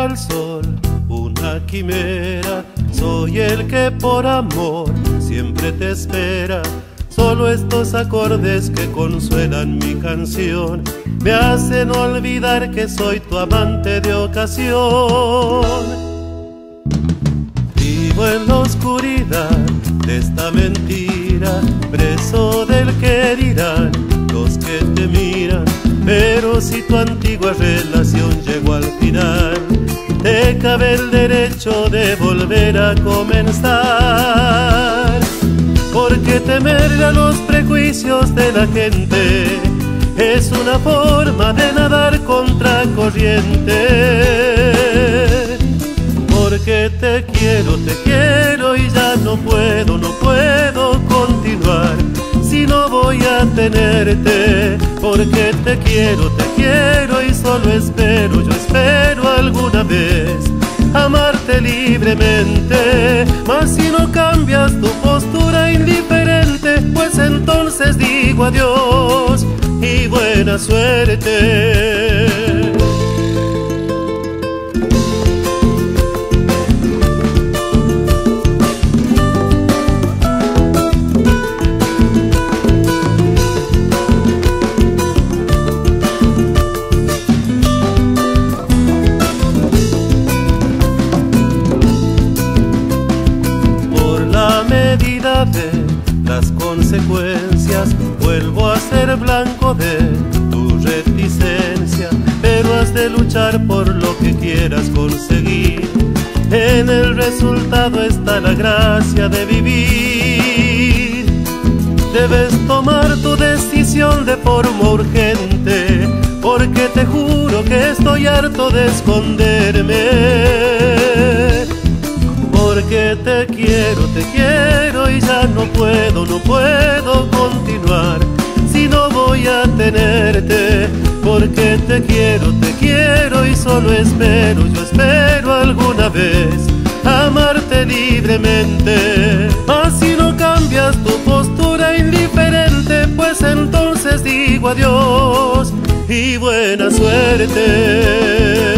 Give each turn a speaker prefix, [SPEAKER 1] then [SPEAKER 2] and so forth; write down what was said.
[SPEAKER 1] el sol, una quimera. Soy el que por amor siempre te espera. Solo estos acordes que consuelan mi canción me hacen olvidar que soy tu amante de ocasión. Vivo en la oscuridad de esta mentira, preso del que dirán los que te miran. Pero si tu antigua relación llegó al final, te cabe el derecho de volver a comenzar. Porque temerle a los prejuicios de la gente es una forma de nadar contra corriente. Porque te quiero y ya no puedo continuar si no voy a tenerte. Porque te quiero y solo espero, yo espero alguna vez amarte libremente. Mas si no cambias tu postura indiferente, pues entonces digo adiós y buena suerte. De las consecuencias vuelvo a ser blanco de tu reticencia, pero has de luchar por lo que quieras conseguir. En el resultado está la gracia de vivir. Debes tomar tu decisión de forma urgente, porque te juro que estoy harto de esconderme. Porque te quiero y ya no puedo continuar si no voy a tenerte. Porque te quiero y solo espero, yo espero alguna vez amarte libremente. Mas si no cambias tu postura indiferente, pues entonces digo adiós y buena suerte.